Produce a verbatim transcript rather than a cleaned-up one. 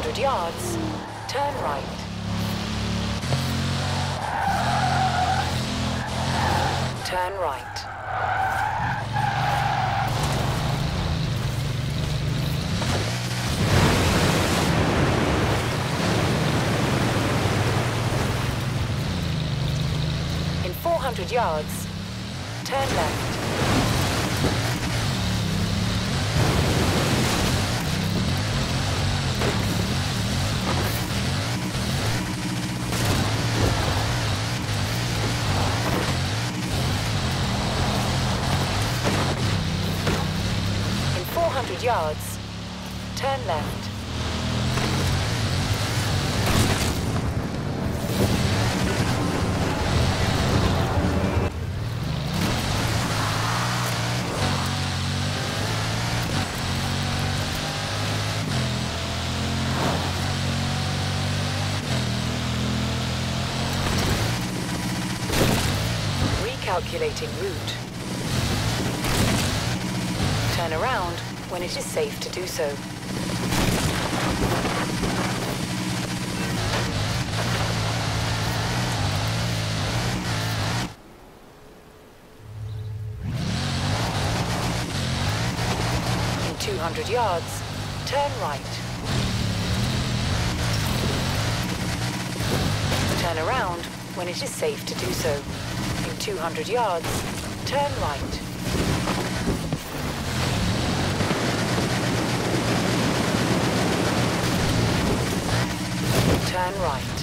hundred yards, turn right. Turn right. In four hundred yards, turn left. four hundred yards, turn left. Recalculating route. Turn around when it is safe to do so. In two hundred yards, turn right. Turn around when it is safe to do so. In two hundred yards, turn right. Turn right.